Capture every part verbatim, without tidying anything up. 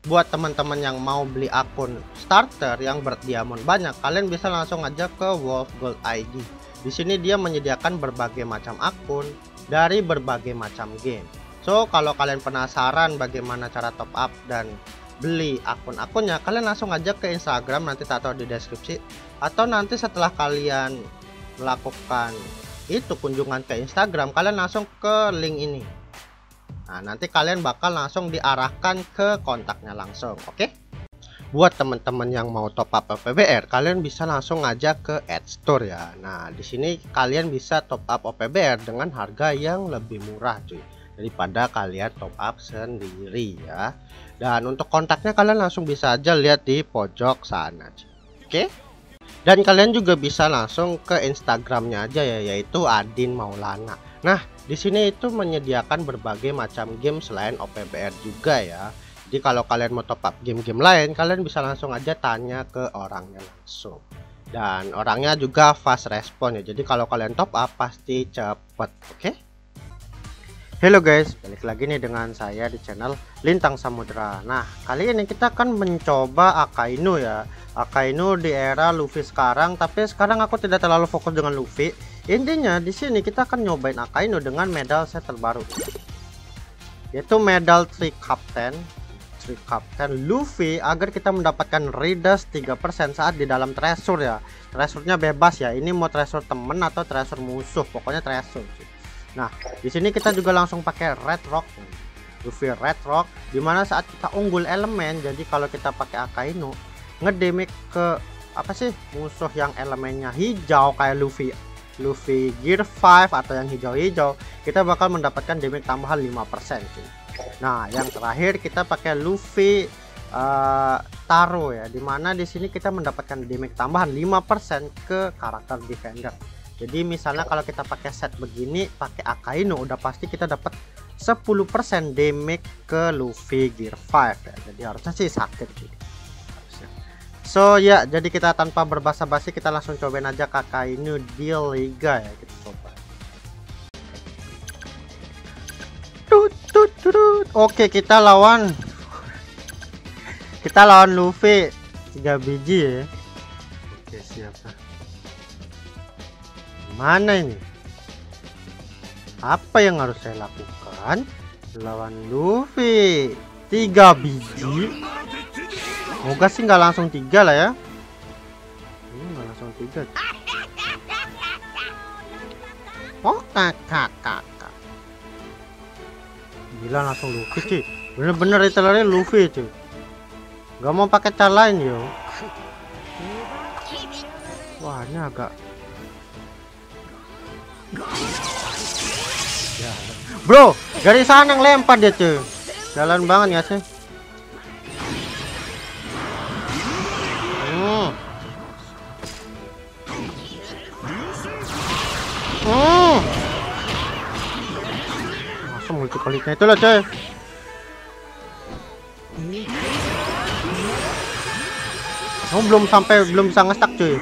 buat teman-teman yang mau beli akun starter yang berdiamond banyak, kalian bisa langsung aja ke Wolf Gold I D. Di sini dia menyediakan berbagai macam akun dari berbagai macam game. So kalau kalian penasaran bagaimana cara top up dan beli akun-akunnya, kalian langsung aja ke Instagram, nanti taruh di deskripsi, atau nanti setelah kalian melakukan itu kunjungan ke Instagram, kalian langsung ke link ini. Nah, nanti kalian bakal langsung diarahkan ke kontaknya langsung, oke? Okay? Buat teman-teman yang mau top up O P B R, kalian bisa langsung aja ke Add Store ya. Nah, di sini kalian bisa top up O P B R dengan harga yang lebih murah, cuy, daripada kalian top up sendiri ya. Dan untuk kontaknya kalian langsung bisa aja lihat di pojok sana, cuy. Oke? Okay? Dan kalian juga bisa langsung ke Instagramnya aja ya, yaitu Adin Maulana. Nah, di sini itu menyediakan berbagai macam game selain O P B R juga ya. Jadi kalau kalian mau top up game-game lain, kalian bisa langsung aja tanya ke orangnya langsung. Dan orangnya juga fast respon ya. Jadi kalau kalian top up pasti cepet, oke? Okay? Halo guys, balik lagi nih dengan saya di channel Lintang Samudra. Nah, kali ini kita akan mencoba Akainu ya. Akainu di era Luffy sekarang, tapi sekarang aku tidak terlalu fokus dengan Luffy. Intinya di sini kita akan nyobain Akainu dengan medal set terbaru, yaitu medal Three Captain. Three Captain Luffy, agar kita mendapatkan redas tiga persen saat di dalam treasure ya. Treasure-nya bebas ya. Ini mau treasure temen atau treasure musuh, pokoknya treasure. Nah, di sini kita juga langsung pakai Red Rock, Luffy Red Rock, dimana saat kita unggul elemen, jadi kalau kita pakai Akainu ngedamage ke apa sih musuh yang elemennya hijau kayak Luffy Luffy Gear five atau yang hijau-hijau, kita bakal mendapatkan damage tambahan lima persen cuy. Nah, yang terakhir kita pakai Luffy uh, Taro ya, dimana di sini kita mendapatkan damage tambahan lima persen ke karakter defender. Jadi misalnya kalau kita pakai set begini, pakai Akainu, udah pasti kita dapat sepuluh persen damage ke Luffy Gear five ya. Jadi harusnya sih sakit gitu. Harusnya. So ya, jadi kita tanpa berbasa-basi kita langsung cobain aja Akainu di Liga ya, kita coba. Tut, tut, tut. Oke, kita lawan kita lawan Luffy tiga biji ya. Oke, siapa? Mana ini? Apa yang harus saya lakukan? Lawan Luffy tiga biji. Moga sih nggak langsung tiga lah ya. Ini nggak langsung tiga. Oh kakak kakak. Gila langsung Luffy sih. Bener-bener itu lari Luffy cuy. Gak mau pakai cara lain yo. Wah ini agak. Ya. Bro, dari sana yang lempar dia cuy. Jalan banget ya sih. Hmm. Hmm. Masa multi kliknya itu lah cuy. Oh, belum sampai belum bisa ngestak cuy.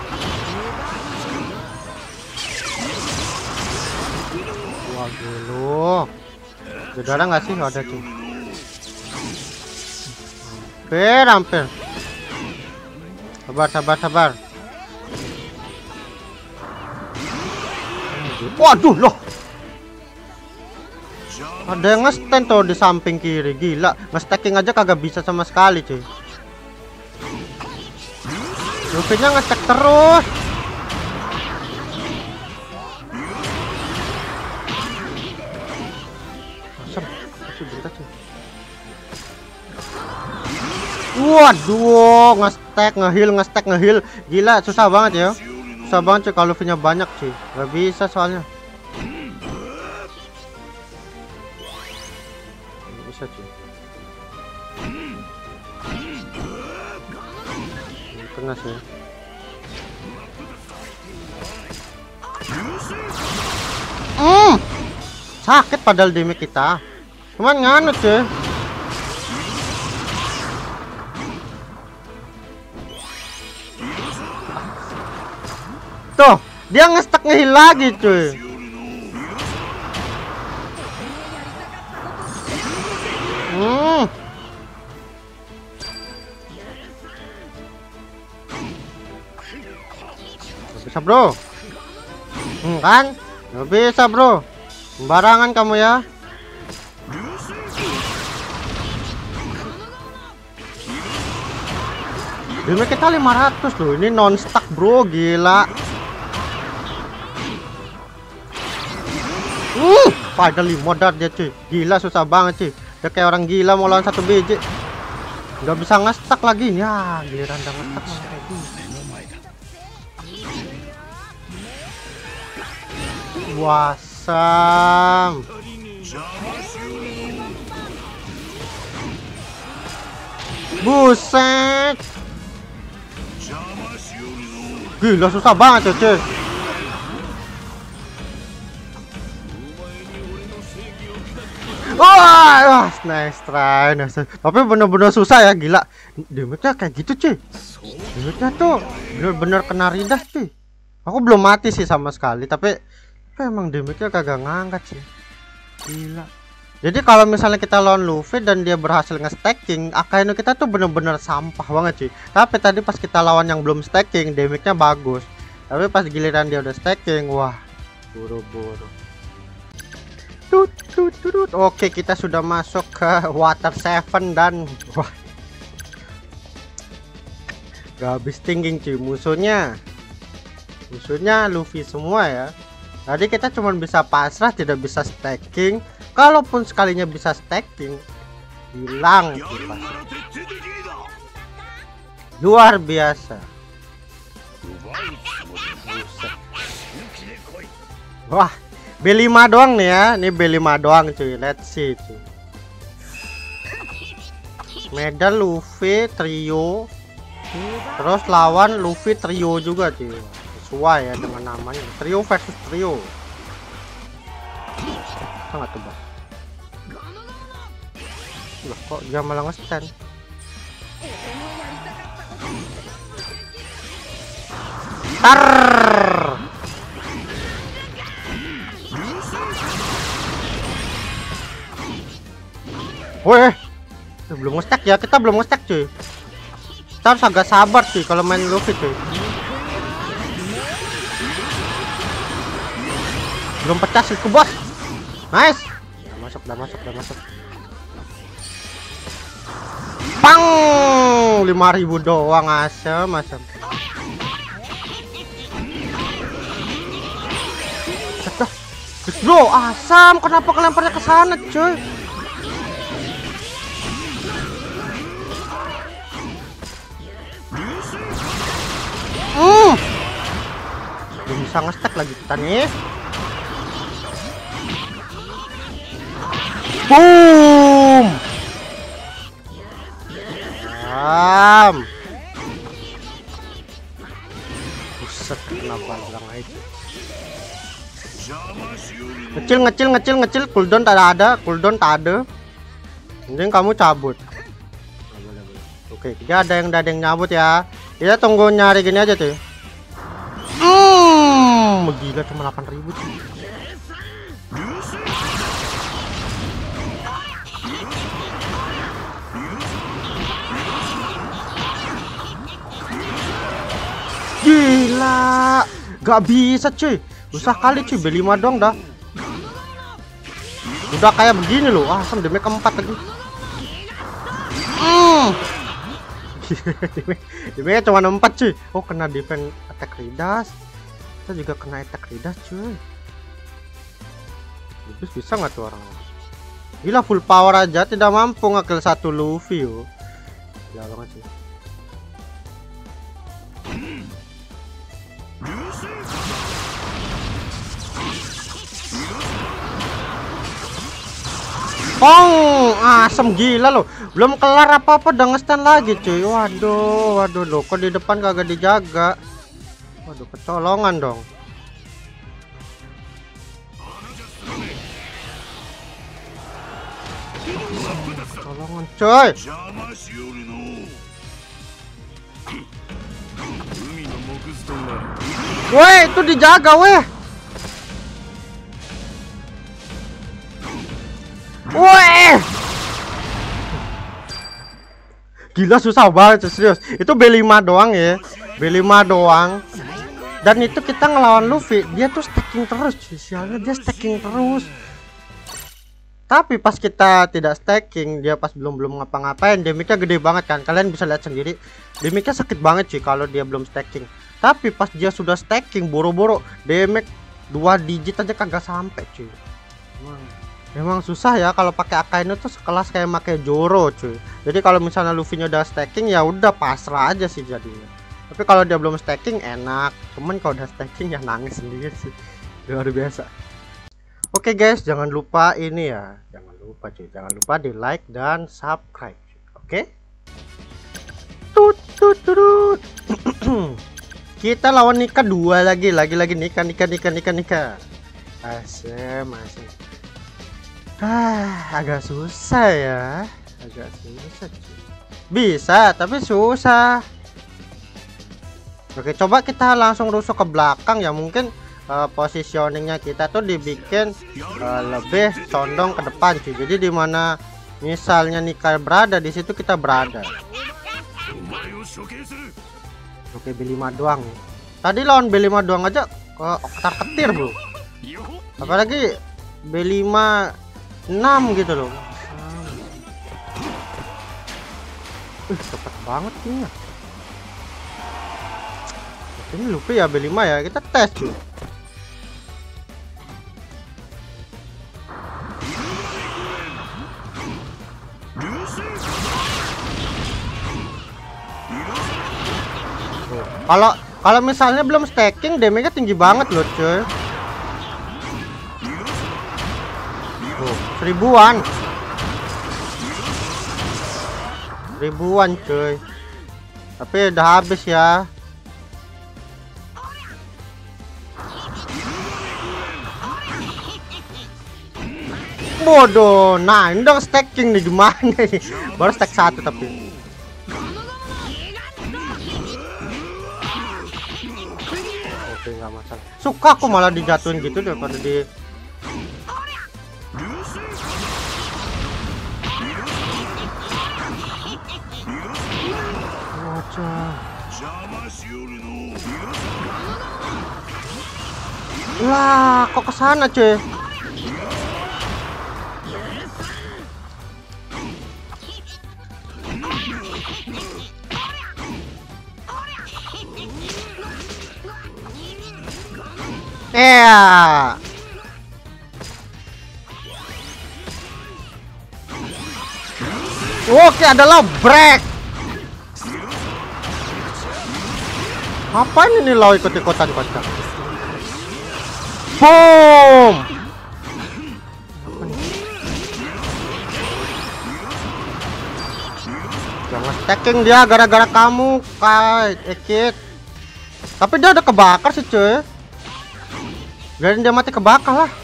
Dulu saudara nggak sih? Ada cuy, hampir hampir sabar sabar sabar. Waduh loh, ada yang nge-stand tuh di samping kiri. Gila, nge-stacking aja kagak bisa sama sekali cuy. Luffy-nya nge-stack terus. Waduh, ngestek ngehil ngestek ngehil, gila susah banget ya, susah banget cuy kalau Luffy-nya banyak cuy, nggak bisa soalnya. Nggak bisa cuy. Kena sih. Hmm, sakit padahal damage kita, cuman nganut cuy. Tuh, dia ngestak ngehil lagi cuy. Hmm. Bisa bro. Hmm, kan? Gak bisa bro. Sembarangan kamu ya. Damage kita lima ratus loh. Ini non stuck bro, gila. Uh, finally modal dia cuy. Gila susah banget cuy. Dia kayak orang gila mau lawan satu biji. Nggak bisa nge-stuck lagi. Ya, giliran udah nge-stuck malah kayak gini. Wasam. Buset. Gila susah banget cuy. Wah, oh, nice try, nice. Tapi bener-bener susah ya, gila. Damage-nya kayak gitu cuy. Damage-nya tuh bener-bener kena ridas cuy. Aku belum mati sih sama sekali, tapi, tapi emang damage-nya kagak ngangkat sih. Gila. Jadi kalau misalnya kita lawan Luffy dan dia berhasil nge-stacking, Akainu kita tuh bener-bener sampah banget cuy. Tapi tadi pas kita lawan yang belum stacking, damage-nya bagus. Tapi pas giliran dia udah stacking, wah, buru-buru. Tut, tut, tut. Oke, kita sudah masuk ke Water Seven dan wah, gak habis tinggi cuy. Musuhnya musuhnya Luffy semua ya. Tadi kita cuma bisa pasrah, tidak bisa stacking. Kalaupun sekalinya bisa stacking, hilang kita. Luar biasa. Wah, B lima doang nih ya. Ini B lima doang cuy. Let's see cuy. Medal Luffy trio. Terus lawan Luffy trio juga cuy. Sesuai ya dengan namanya. Trio versus trio. Sangat tebas. Loh, kok dia malah nge-stand? Tar. Weh, belum nge-stack ya, kita belum nge-stack cuy. Kita harus agak sabar cuy kalau main Luffy cuy. Belum pecah sih bos. Nice. Udah masuk, udah masuk, udah masuk. Pang, lima ribu doang, asem, asem. Bro, asam, kenapa kelemparnya ke sana cuy? Hmm. Belum bisa nge-stack lagi kita nih. Boom. Am. Buset, kenapa bilang itu? Ngecil, ngecil, ngecil, ngecil. Cooldown tak ada, cooldown tak ada. Mending kamu cabut. Oke, dia ada yang ada yang nyabut ya. Kita tunggu nyari gini aja tuh. Hmm, gila cuma delapan ribu sih. Gila, gak bisa cuy. Susah kali cuy, B lima dong dah. Udah kayak begini loh. Asam damage keempat lagi. Hmm. Damage cuma empat cuy. Oh, kena defense attack ridas. Kita juga kena attack ridas cuy. Terus bisa nggak tuh orang? Gila, full power aja tidak mampu ngekill satu Luffy yo. Gila banget sih. Oh, asem gila loh. Belum kelar apa-apa udah nge-stand lagi cuy. Waduh, waduh loh, kok di depan kagak dijaga. Waduh, kecolongan dong. Kecolongan coy. Weh, itu dijaga weh. Weh, gila susah banget serius. Itu B lima doang ya, B lima doang. Dan itu kita ngelawan Luffy, dia tuh stacking terus cuy. Sialnya dia stacking terus. Tapi pas kita tidak stacking, dia pas belum belum ngapa-ngapain, damage-nya gede banget kan. Kalian bisa lihat sendiri, damage-nya sakit banget cuy kalau dia belum stacking. Tapi pas dia sudah stacking, boro-boro damage dua digit aja kagak sampai cuy. Emang, emang susah ya kalau pakai Akainu tuh sekelas kayak pakai Zoro cuy. Jadi kalau misalnya Luffy-nya udah stacking ya udah pasrah aja sih jadinya. Tapi kalau dia belum stacking enak, cuman kalau udah stacking ya nangis sendiri sih. Luar biasa. Oke guys, jangan lupa ini ya, jangan lupa cuy, jangan lupa di like dan subscribe. Oke? Tut tut tut. Kita lawan Nika dua lagi, lagi-lagi Nika Nika Nika Nika Nika. Asem, asem. Ah, agak susah ya, agak susah cuy. Bisa, tapi susah. Oke, coba kita langsung rusuk ke belakang ya. Mungkin uh, positioningnya kita tuh dibikin uh, lebih condong ke depan cuy. Jadi dimana misalnya Nika berada, di situ kita berada. Oke, B lima doang. Tadi lawan B lima doang aja uh, otar ketir bro. Apalagi B lima enam gitu loh. Uh, cepet banget ini. Ini Luffy ya B lima ya, kita tes cuy. Kalau kalau misalnya belum stacking, damage-nya tinggi banget loh cuy. Oh, seribuan. Ribuan cuy. Tapi udah habis ya. Bodoh, nah ini dong stacking nih gimana nih? Baru stack satu tapi. Oke nggak masalah. Suka aku malah dijatuhin gitu daripada di. Wajah. Wah, kok kesana cuy? Yeah. Oke, adalah break. Ngapain ini lo ikut-ikutan kocak? Boom. Jangan stacking dia gara-gara kamu, Kai, Ekit. Tapi dia udah kebakar sih, cuy. Biarin dia mati kebakar lah.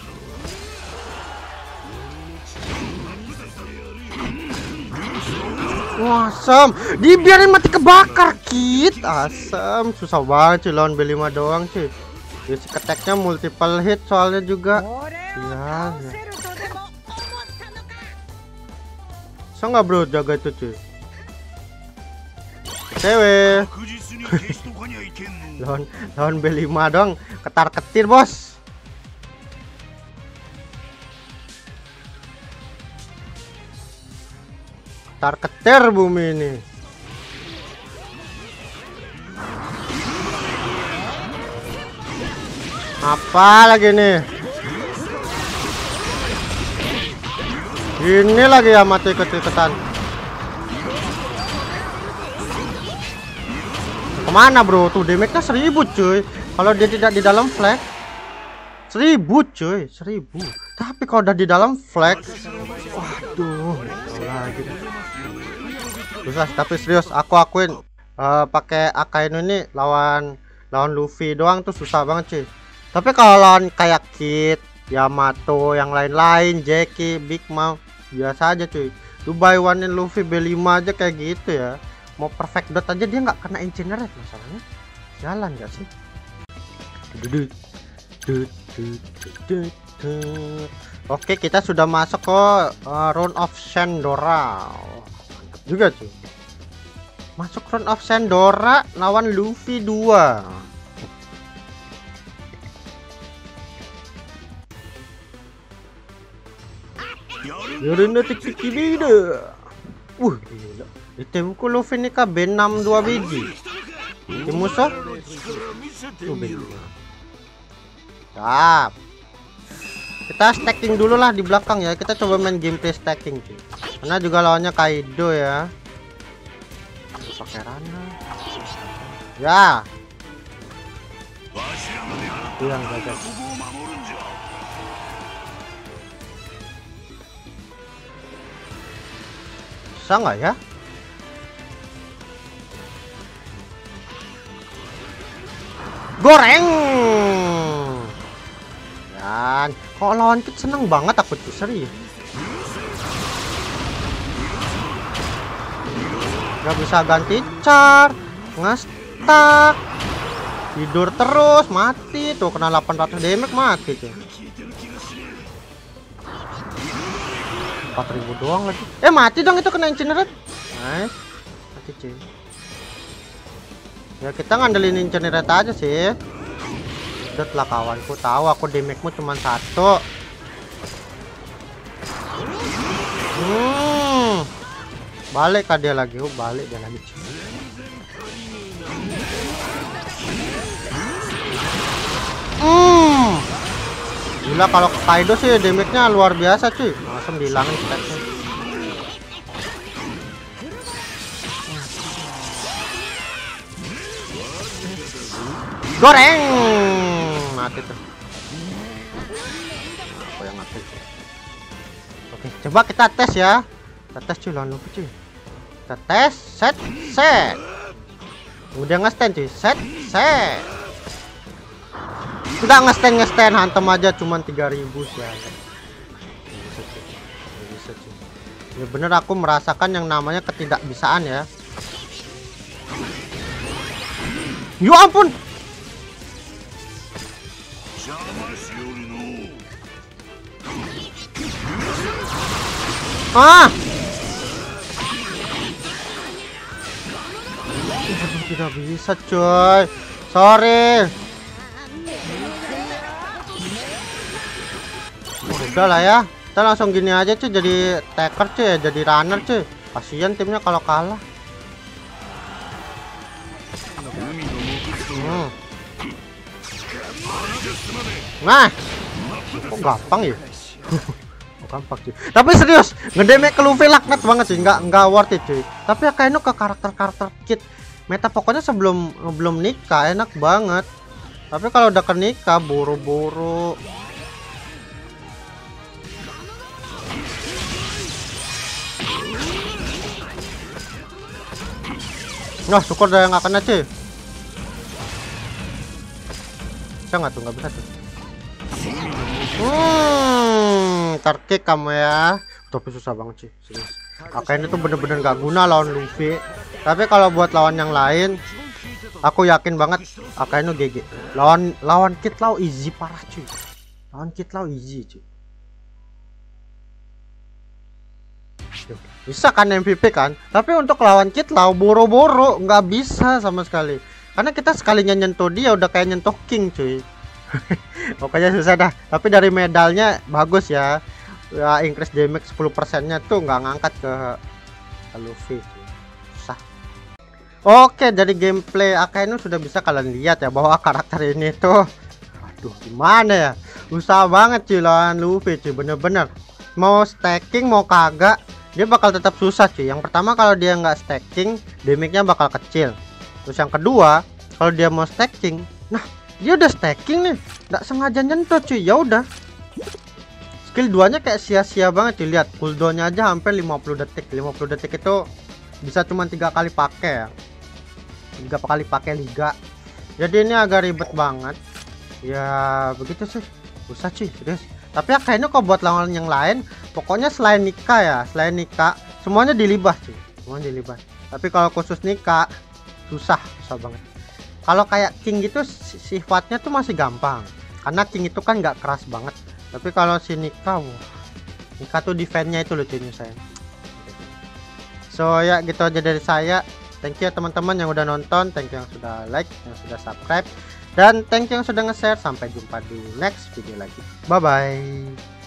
Wah, asem. Dibiarin mati kebakar, Kit. Asem, susah banget cuy lawan B lima doang cuy. Basic attack-nya multiple hit soalnya juga. Ya, ya. Bisa nggak bro jaga itu cuy? Cewek. lawan lawan B lima dong, ketar ketir bos. Ketar ketir bumi ini. Apa lagi nih? Ini lagi ya mati ikut-ikutan. Kemana bro? Tuh damage-nya seribu cuy. Kalau dia tidak di dalam flag seribu cuy, seribu. Tapi kalau udah di dalam flag, waduh, lagi. Susah. Tapi serius, aku akuin uh, pakai Akainu ini lawan lawan Luffy doang tuh susah banget cuy. Tapi kalau lawan kayak Kid, Yamato, yang lain-lain, Jackie, Big Mom, biasa aja cuy. Lu buy one-in Luffy B lima aja kayak gitu ya. Mau perfect dot aja dia nggak kena incinerate masalahnya. Jalan nggak sih? Oke, kita sudah masuk ke uh, round of Sandora. Oh, mantap juga cuy. Masuk round of Sandora lawan Luffy dua. Yorina tik tik beda. Uh, gila. Di timku Luffy ini K B enam dua biji. Tim musuh tuh biji. Siap. Kita stacking dulu lah di belakang ya. Kita coba main gameplay stacking cuy. Karena juga lawannya Kaido ya. Pakai Rana. Ya. Itu yang gagal. Bisa nggak ya? Goreng. Dan kok lawan kita seneng banget aku tuh serius. Gak bisa ganti char, ngestak, tidur terus, mati tuh, kena delapan ratus damage mati tuh. empat ribu doang lagi. Eh mati dong itu, kena incinerate. Nice. Mati cuy. Ya kita ngandelin incinerate aja sih. Udah lah kawanku, tahu aku damage-mu cuma satu. Hmm. Balik kah dia lagi? Oh balik dia lagi. Hmm. Gila kalau Kaido sih damage-nya luar biasa cuy. Langsung dihilangin stacknya. Goreng. Mati tuh. Apa yang mati? Oke, coba kita tes ya. Kita tes cuy lawan Luffy cuy. Kita tes, set, set. Udah nge-stand cuy, set, set. Udah nge-stand, nge-stand, hantem aja cuman tiga ribu sih. Bisa cuy. Ya bener aku merasakan yang namanya ketidakbisaan ya. Ya ampun. Ah. Tidak bisa coy, sorry. Udah lah ya, kita langsung gini aja cuy, jadi taker cuy, jadi runner cuy. Kasian timnya kalau kalah. Hmm. Nah, kok gampang ya? Gampang cuy. Tapi serius, ngedamage ke Luffy laknat banget sih, nggak nggak worth it cuy. Tapi ya kayaknya ke karakter-karakter kit meta pokoknya sebelum belum nikah enak banget. Tapi kalau udah ke nikah buru-buru. Nah, syukur dah nggak kena cuy. Bisa nggak tuh? Nggak bisa tuh. Hmm, terkick kamu ya. Tapi susah banget sih, serius. Akainu tuh bener-bener gak guna lawan Luffy. Tapi kalau buat lawan yang lain, aku yakin banget Akainu G G. Lawan lawan Kid Law easy parah cuy. Lawan Kid Law easy cuy. Bisa kan M V P kan? Tapi untuk lawan Kid Law boro-boro nggak bisa sama sekali. Karena kita sekalinya nyentuh dia udah kayak nyentuh King cuy. Pokoknya susah dah. Tapi dari medalnya bagus ya. Ya increase damage sepuluh persen nya tuh nggak ngangkat ke, ke Luffy. Susah. Oke, dari gameplay Akainu sudah bisa kalian lihat ya bahwa karakter ini tuh aduh gimana ya? Susah banget cuy lawan Luffy cuy, bener-bener. Mau stacking mau kagak, dia bakal tetap susah cuy. Yang pertama kalau dia nggak stacking, damage-nya bakal kecil. Terus yang kedua, kalau dia mau stacking, nah dia udah stacking nih, nggak sengaja nyentuh cuy, ya udah skill duanya kayak sia-sia banget cuy. Lihat cooldownnya aja hampir lima puluh detik. Lima puluh detik itu bisa cuma tiga kali pakai ya, tiga kali pakai liga. Jadi ini agak ribet banget ya, begitu sih, susah cuy serius. Tapi ya kayaknya kok buat lawan yang lain, pokoknya selain Nika ya, selain Nika semuanya dilibas cuy, semuanya dilibas. Tapi kalau khusus Nika susah, susah banget. Kalau kayak King gitu sifatnya tuh masih gampang, karena King itu kan nggak keras banget. Tapi kalau si Nika, wah, Nika tuh defense-nya itu lucunya saya. So ya gitu aja dari saya. Thank you teman-teman yang udah nonton, thank you yang sudah like, yang sudah subscribe, dan thank you yang sudah nge-share. Sampai jumpa di next video lagi. Bye bye.